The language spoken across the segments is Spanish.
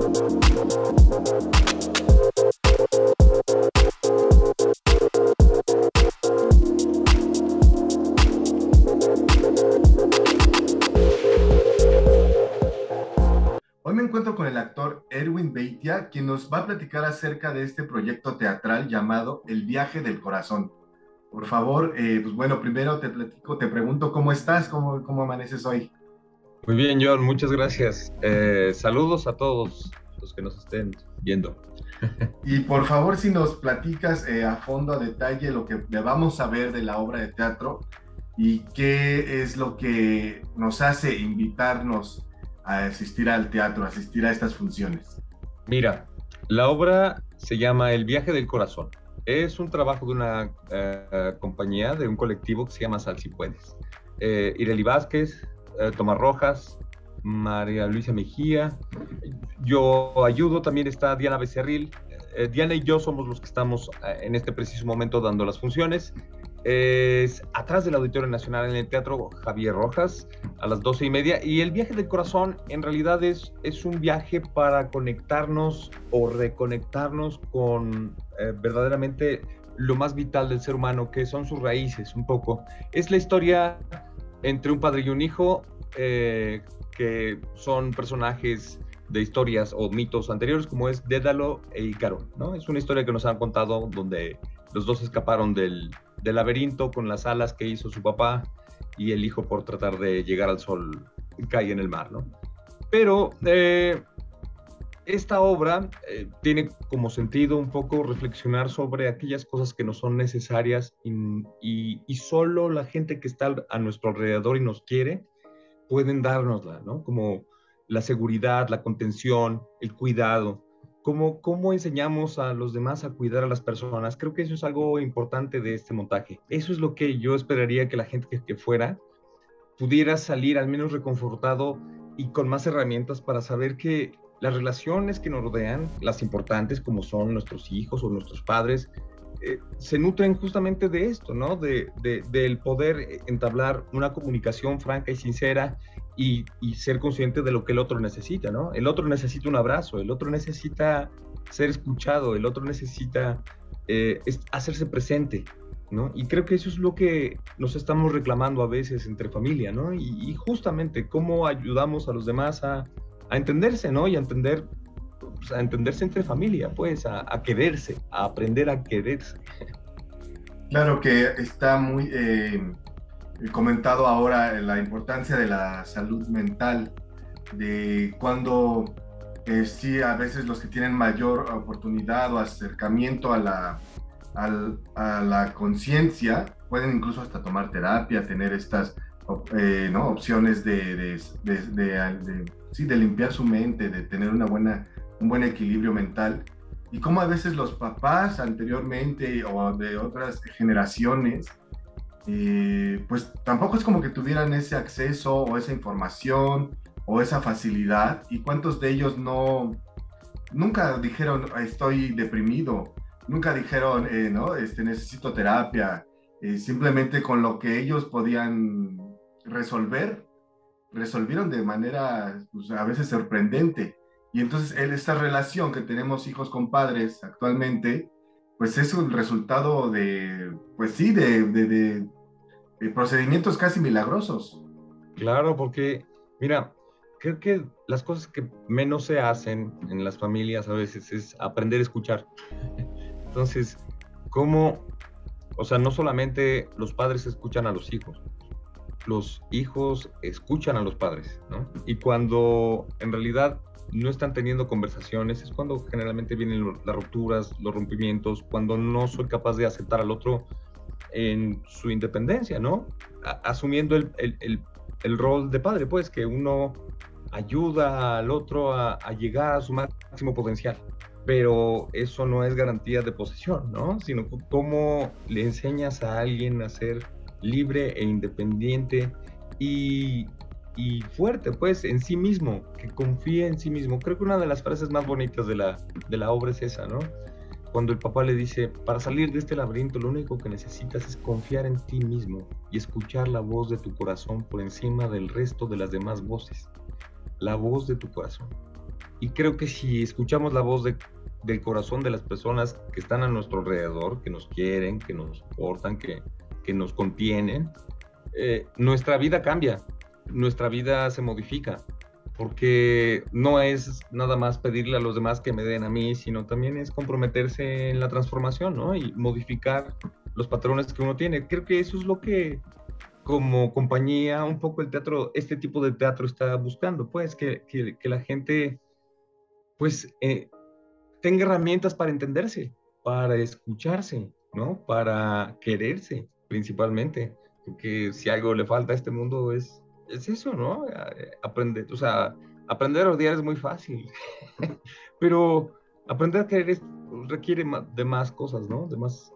Hoy me encuentro con el actor Erwin Beitia, quien nos va a platicar acerca de este proyecto teatral llamado El Viaje del Corazón. Por favor, pues bueno, primero te platico, te pregunto cómo estás, cómo amaneces hoy. Muy bien, John, muchas gracias. Saludos a todos los que nos estén viendo. Y por favor, si nos platicas a fondo, a detalle, lo que vamos a ver de la obra de teatro y qué es lo que nos hace invitarnos a asistir al teatro, a asistir a estas funciones. Mira, la obra se llama El Viaje del Corazón. Es un trabajo de una compañía, de un colectivo que se llama Sal Si Puedes. Ireli Vázquez, Tomás Rojas, María Luisa Mejía. Yo ayudo, también está Diana Becerril. Diana y yo somos los que estamos en este preciso momento dando las funciones. Es atrás del Auditorio Nacional en el Teatro Javier Rojas a las 12:30. Y el Viaje del Corazón en realidad es un viaje para conectarnos o reconectarnos con verdaderamente lo más vital del ser humano, que son sus raíces un poco. Es la historia entre un padre y un hijo, que son personajes de historias o mitos anteriores, como es Dédalo e Ícaro, ¿no? Es una historia que nos han contado donde los dos escaparon del laberinto con las alas que hizo su papá, y el hijo, por tratar de llegar al sol, cae en el mar, ¿no? Pero esta obra tiene como sentido un poco reflexionar sobre aquellas cosas que nos son necesarias y solo la gente que está a nuestro alrededor y nos quiere pueden dárnosla, ¿no? Como la seguridad, la contención, el cuidado. ¿Cómo enseñamos a los demás a cuidar a las personas? Creo que eso es algo importante de este montaje. Eso es lo que yo esperaría que la gente que fuera pudiera salir al menos reconfortado y con más herramientas para saber que las relaciones que nos rodean, las importantes como son nuestros hijos o nuestros padres, se nutren justamente de esto, ¿no? Del poder entablar una comunicación franca y sincera y ser consciente de lo que el otro necesita, ¿no? El otro necesita un abrazo, el otro necesita ser escuchado, el otro necesita hacerse presente, ¿no? Y creo que eso es lo que nos estamos reclamando a veces entre familia, ¿no? Y justamente cómo ayudamos a los demás a entenderse, ¿no? Y a entenderse entre familia, pues, a quererse, a aprender a quererse. Claro que está muy comentado ahora la importancia de la salud mental, de cuando sí, a veces los que tienen mayor oportunidad o acercamiento a a la conciencia pueden incluso hasta tomar terapia, tener estas ¿no? opciones sí, de limpiar su mente, de tener un buen equilibrio mental. Y como a veces los papás anteriormente o de otras generaciones, pues tampoco es como que tuvieran ese acceso o esa información o esa facilidad. ¿Y cuántos de ellos nunca dijeron estoy deprimido? Nunca dijeron, no, necesito terapia. Simplemente con lo que ellos podían resolvieron de manera pues, a veces sorprendente. Y entonces esta relación que tenemos hijos con padres actualmente, pues es un resultado pues sí, de procedimientos casi milagrosos. Claro, porque, mira, creo que las cosas que menos se hacen en las familias a veces es aprender a escuchar. Entonces, o sea, no solamente los padres escuchan a los hijos escuchan a los padres, ¿no? Y cuando en realidad no están teniendo conversaciones, es cuando generalmente vienen las rupturas, los rompimientos, cuando no soy capaz de aceptar al otro en su independencia, ¿no? Asumiendo el rol de padre, pues, que uno ayuda al otro a llegar a su máximo potencial. Pero eso no es garantía de posesión, ¿no? Sino cómo le enseñas a alguien a ser libre e independiente y fuerte, pues, en sí mismo, que confíe en sí mismo. Creo que una de las frases más bonitas de la obra es esa, ¿no? Cuando el papá le dice, para salir de este laberinto, lo único que necesitas es confiar en ti mismo y escuchar la voz de tu corazón por encima del resto de las demás voces. La voz de tu corazón. y creo que si escuchamos la voz del corazón de las personas que están a nuestro alrededor, que nos quieren, que nos soportan, que nos contienen, nuestra vida cambia, nuestra vida se modifica, porque no es nada más pedirle a los demás que me den a mí, sino también es comprometerse en la transformación, ¿no? Y modificar los patrones que uno tiene. Creo que eso es lo que como compañía, un poco el teatro, este tipo de teatro está buscando, pues, que la gente, pues, tenga herramientas para entenderse, para escucharse, ¿no? Para quererse, principalmente. Porque si algo le falta a este mundo es eso, ¿no? Aprender, o sea, aprender a odiar es muy fácil, pero aprender a querer requiere de más cosas, ¿no?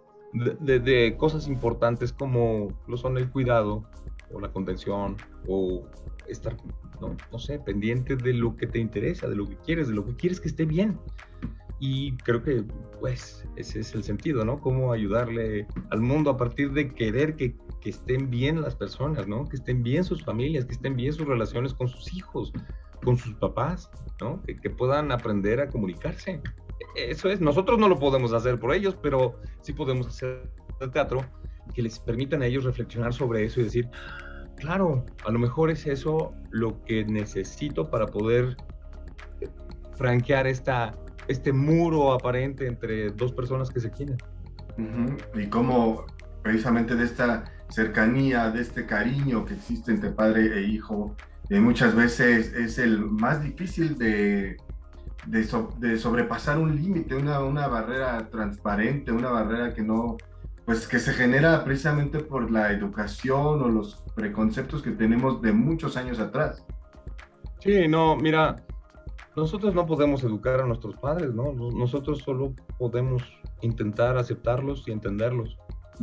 De cosas importantes como lo son el cuidado o la contención o estar, no sé, pendiente de lo que te interesa, de lo que quieres que esté bien. Y creo que, pues, ese es el sentido, ¿no? Cómo ayudarle al mundo a partir de querer que estén bien las personas, ¿no? Que estén bien sus familias, que estén bien sus relaciones con sus hijos, con sus papás, ¿no? Que puedan aprender a comunicarse. Eso es, nosotros no lo podemos hacer por ellos, pero sí podemos hacer el teatro que les permitan a ellos reflexionar sobre eso y decir, claro, a lo mejor es eso lo que necesito para poder franquear este muro aparente entre dos personas que se quieren. Y cómo precisamente de esta cercanía, de este cariño que existe entre padre e hijo, muchas veces es el más difícil de sobrepasar un límite, una barrera transparente, una barrera que no, pues que se genera precisamente por la educación o los preconceptos que tenemos de muchos años atrás. Sí, no, mira, nosotros no podemos educar a nuestros padres, ¿no? Nosotros solo podemos intentar aceptarlos y entenderlos.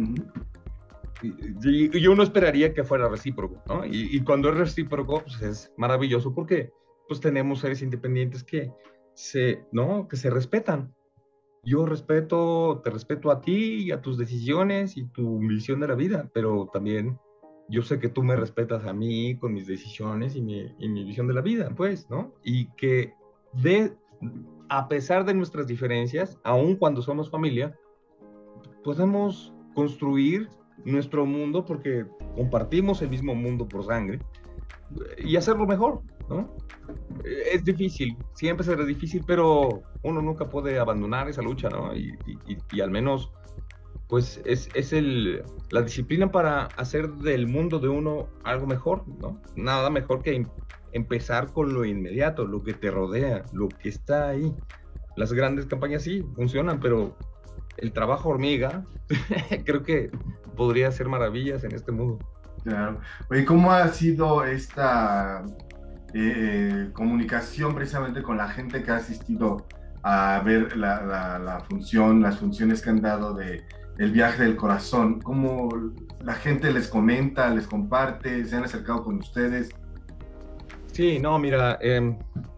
Y uno esperaría que fuera recíproco, ¿no? Y cuando es recíproco, pues es maravilloso porque pues tenemos seres independientes que se respetan. Yo te respeto a ti y a tus decisiones y tu visión de la vida, pero también yo sé que tú me respetas a mí con mis decisiones y mi visión de la vida, pues, ¿no? Y que a pesar de nuestras diferencias, aun cuando somos familia, podemos construir nuestro mundo porque compartimos el mismo mundo por sangre y hacerlo mejor, ¿no? Es difícil, siempre será difícil, pero uno nunca puede abandonar esa lucha, ¿no? Y al menos, pues, es la disciplina para hacer del mundo de uno algo mejor, ¿no? Nada mejor que empezar con lo inmediato, lo que te rodea, lo que está ahí. Las grandes campañas sí funcionan, pero el trabajo hormiga creo que podría hacer maravillas en este mundo. Claro. Oye, ¿cómo ha sido esta comunicación precisamente con la gente que ha asistido a ver la función, las funciones que han dado de El viaje del corazón? ¿Cómo la gente les comenta, les comparte, se han acercado con ustedes? Sí, no, mira, en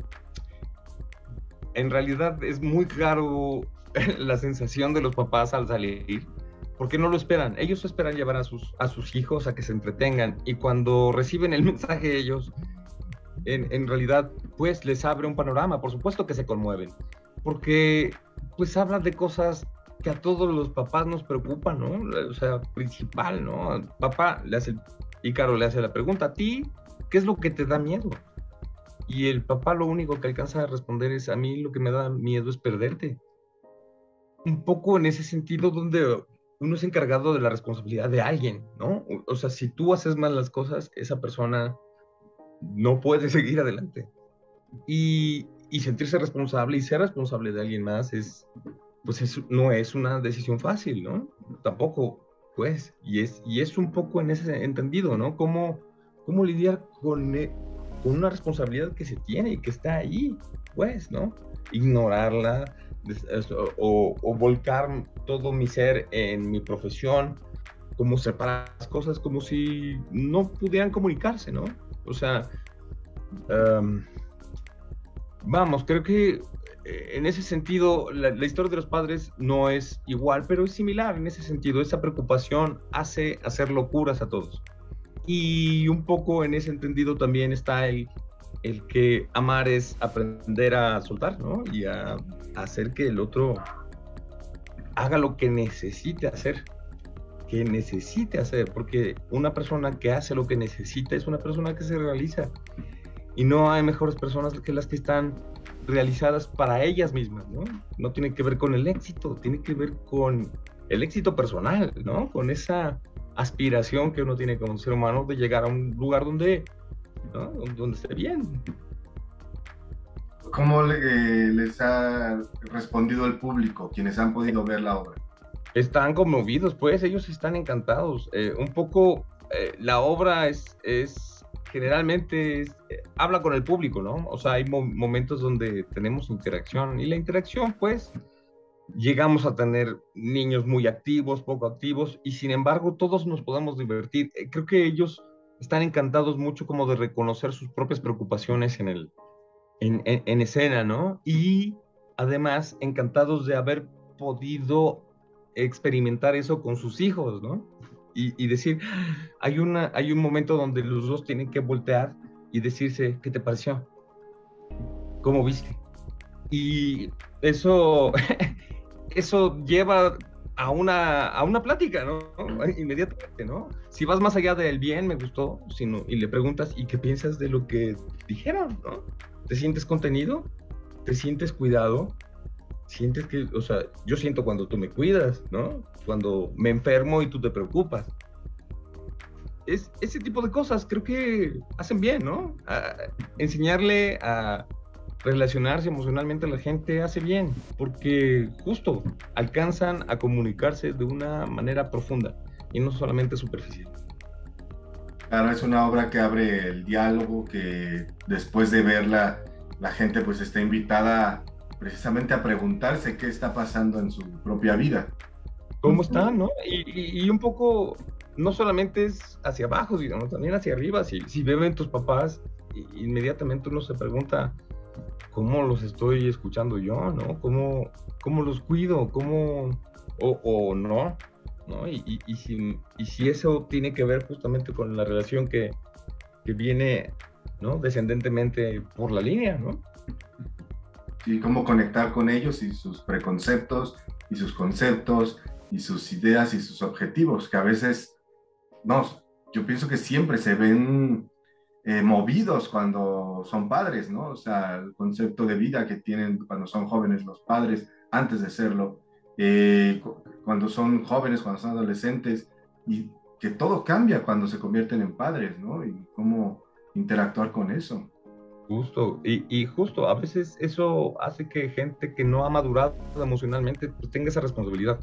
realidad es muy claro la sensación de los papás al salir, porque no lo esperan. Ellos esperan llevar a sus hijos a que se entretengan, y cuando reciben el mensaje ellos, en realidad, pues les abre un panorama. Por supuesto que se conmueven, porque pues hablan de cosas que a todos los papás nos preocupan, ¿no? O sea, principal, ¿no? Papá Ícaro le hace la pregunta, ¿a ti qué es lo que te da miedo? Y el papá lo único que alcanza a responder es, a mí lo que me da miedo es perderte. Un poco en ese sentido donde uno es encargado de la responsabilidad de alguien, ¿no? O sea, si tú haces mal las cosas, esa persona no puede seguir adelante. Y sentirse responsable y ser responsable de alguien más no es una decisión fácil, ¿no? Tampoco, pues, y es un poco en ese entendido, ¿no? Cómo lidiar con una responsabilidad que se tiene y que está ahí, pues, ¿no? Ignorarla o volcar todo mi ser en mi profesión, como separar las cosas como si no pudieran comunicarse, ¿no? O sea, vamos, creo que en ese sentido la historia de los padres no es igual, pero es similar en ese sentido. Esa preocupación hace hacer locuras a todos. Y un poco en ese entendido también está el el que amar es aprender a soltar, ¿no? Y a hacer que el otro haga lo que necesite hacer, porque una persona que hace lo que necesita es una persona que se realiza. Y no hay mejores personas que las que están realizadas para ellas mismas, ¿no? No tiene que ver con el éxito, tiene que ver con el éxito personal, ¿no? Con esa aspiración que uno tiene como ser humano de llegar a un lugar donde, ¿no? Donde esté bien. ¿Cómo les ha respondido el público, quienes han podido ver la obra? Están conmovidos, pues, ellos están encantados. Un poco, la obra generalmente habla con el público, ¿no? O sea, hay momentos donde tenemos interacción, y la interacción, pues, llegamos a tener niños muy activos, poco activos, y sin embargo todos nos podemos divertir. Creo que ellos están encantados mucho como de reconocer sus propias preocupaciones en escena, ¿no? Y además encantados de haber podido experimentar eso con sus hijos, ¿no? Y decir, hay un momento donde los dos tienen que voltear y decirse, ¿qué te pareció? ¿Cómo viste? Y eso, eso lleva a una plática, ¿no? Inmediatamente, ¿no? Si vas más allá del bien, me gustó, y le preguntas, ¿y qué piensas de lo que dijeron, ¿no? ¿Te sientes contenido? ¿Te sientes cuidado? Sientes que, o sea, yo siento cuando tú me cuidas, ¿no? Cuando me enfermo y tú te preocupas. Ese tipo de cosas creo que hacen bien, ¿no? Enseñarle a relacionarse emocionalmente a la gente hace bien, porque justo alcanzan a comunicarse de una manera profunda y no solamente superficial. Claro, es una obra que abre el diálogo, que después de verla, la gente pues está invitada precisamente a preguntarse qué está pasando en su propia vida. ¿Cómo están, no? Y un poco, no solamente es hacia abajo, digamos, también hacia arriba. Si beben tus papás, inmediatamente uno se pregunta, ¿cómo los estoy escuchando yo, no? ¿Cómo los cuido? ¿Cómo, o no? ¿No? Si eso tiene que ver justamente con la relación que viene, ¿no? Descendentemente por la línea, ¿no? Sí, cómo conectar con ellos y sus preconceptos y sus conceptos y sus ideas y sus objetivos, que a veces, no, yo pienso que siempre se ven movidos cuando son padres, ¿no? O sea, el concepto de vida que tienen cuando son jóvenes los padres, antes de serlo, cuando son jóvenes, cuando son adolescentes, y que todo cambia cuando se convierten en padres, ¿no? Y cómo interactuar con eso. Justo, y justo, a veces eso hace que gente que no ha madurado emocionalmente pues tenga esa responsabilidad.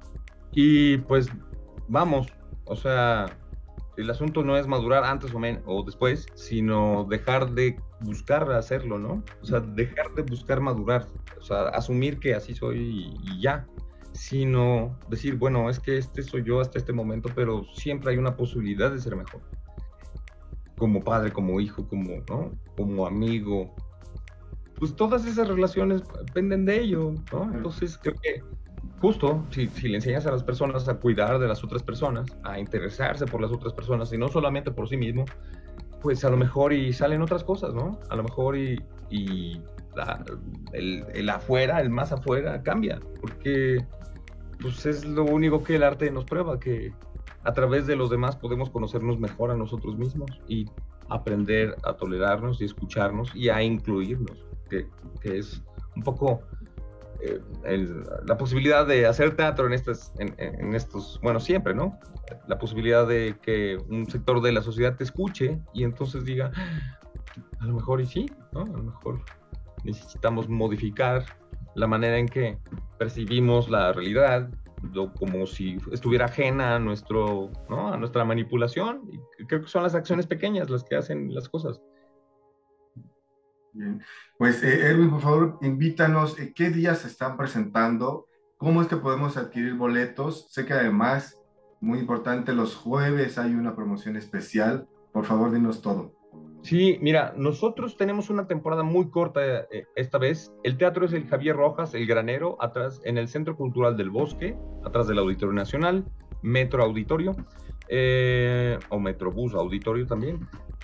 Y pues vamos, o sea, el asunto no es madurar antes o después, sino dejar de buscar hacerlo, ¿no? O sea, dejar de buscar madurar, o sea, asumir que así soy y ya, sino decir, bueno, es que este soy yo hasta este momento, pero siempre hay una posibilidad de ser mejor. Como padre, como hijo, como, ¿no? Como amigo. Pues todas esas relaciones dependen de ello, ¿no? Entonces creo que justo si le enseñas a las personas a cuidar de las otras personas, a interesarse por las otras personas y no solamente por sí mismo, pues a lo mejor y salen otras cosas, ¿no? A lo mejor el afuera, el más afuera cambia, porque pues es lo único que el arte nos prueba, que a través de los demás podemos conocernos mejor a nosotros mismos y aprender a tolerarnos y escucharnos y a incluirnos, que es un poco la posibilidad de hacer teatro en estos, bueno, siempre, ¿no? La posibilidad de que un sector de la sociedad te escuche y entonces diga, a lo mejor y sí, ¿no? A lo mejor necesitamos modificar la manera en que percibimos la realidad, como si estuviera ajena a ¿no? A nuestra manipulación. Y creo que son las acciones pequeñas las que hacen las cosas. Bien. Pues Erwin, por favor, invítanos, ¿qué días se están presentando? ¿Cómo es que podemos adquirir boletos? Sé que además, muy importante, los jueves hay una promoción especial. Por favor, dinos todo. Sí, mira, nosotros tenemos una temporada muy corta esta vez. El teatro es el Javier Rojas, el Granero, atrás en el Centro Cultural del Bosque, atrás del Auditorio Nacional, Metro Auditorio, o Metrobús Auditorio también.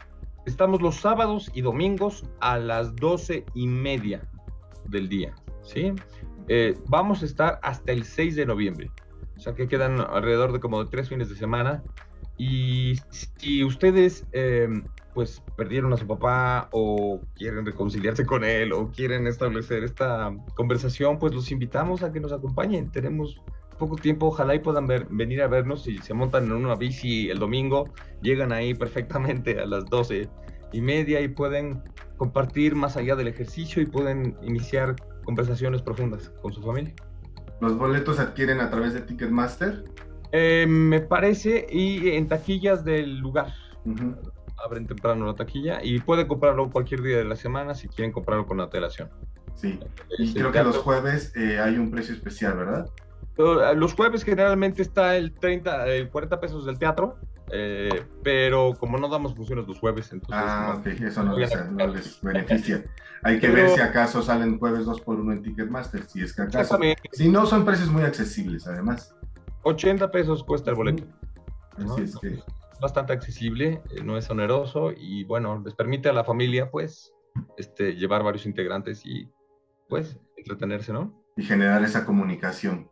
Estamos los sábados y domingos a las 12:30 del día, ¿sí? Vamos a estar hasta el 6 de noviembre. O sea que quedan alrededor de como de 3 fines de semana. Y si ustedes pues perdieron a su papá o quieren reconciliarse con él o quieren establecer esta conversación, pues los invitamos a que nos acompañen. Tenemos poco tiempo, ojalá y puedan venir a vernos. Si se montan en una bici el domingo, llegan ahí perfectamente a las 12:30 y pueden compartir más allá del ejercicio y pueden iniciar conversaciones profundas con su familia. ¿Los boletos se adquieren a través de Ticketmaster? Me parece, y en taquillas del lugar. Uh-huh. Abren temprano la taquilla y pueden comprarlo cualquier día de la semana si quieren comprarlo con antelación. Sí, y creo que los jueves hay un precio especial, ¿verdad? Los jueves generalmente está el 40 pesos del teatro, pero como no damos funciones los jueves, entonces... Ok, eso no les beneficia. Hay que ver si acaso salen jueves 2x1 en Ticketmaster, si es que acaso... Si no, son precios muy accesibles, además. 80 pesos cuesta el boleto. ¿No? Así es que... Bastante accesible, no es oneroso y bueno, les permite a la familia pues llevar varios integrantes y pues entretenerse, ¿no? Y generar esa comunicación.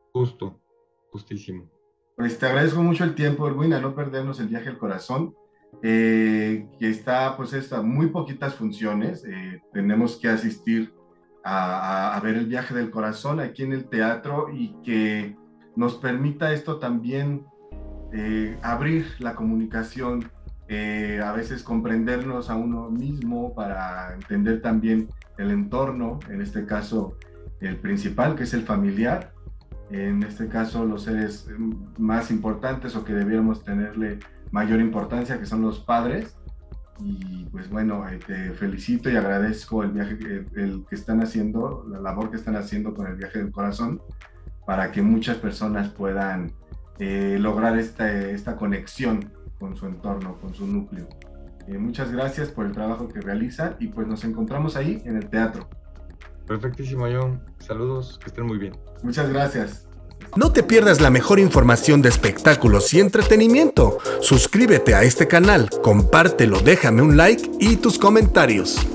Justísimo. Pues te agradezco mucho el tiempo, Erwin, a no perdernos el viaje al corazón, que está pues muy poquitas funciones. Tenemos que asistir a ver el viaje del corazón aquí en el teatro y que nos permita esto también abrir la comunicación, a veces comprendernos a uno mismo para entender también el entorno, en este caso el principal, que es el familiar, en este caso los seres más importantes o que debiéramos tenerle mayor importancia, que son los padres. Y pues bueno, te felicito y agradezco el viaje el que están haciendo, la labor que están haciendo con el viaje del corazón, para que muchas personas puedan lograr esta conexión con su entorno, con su núcleo. Muchas gracias por el trabajo que realizan y pues nos encontramos ahí en el teatro. Perfectísimo, John. Saludos, que estén muy bien. Muchas gracias. No te pierdas la mejor información de espectáculos y entretenimiento. Suscríbete a este canal, compártelo, déjame un like y tus comentarios.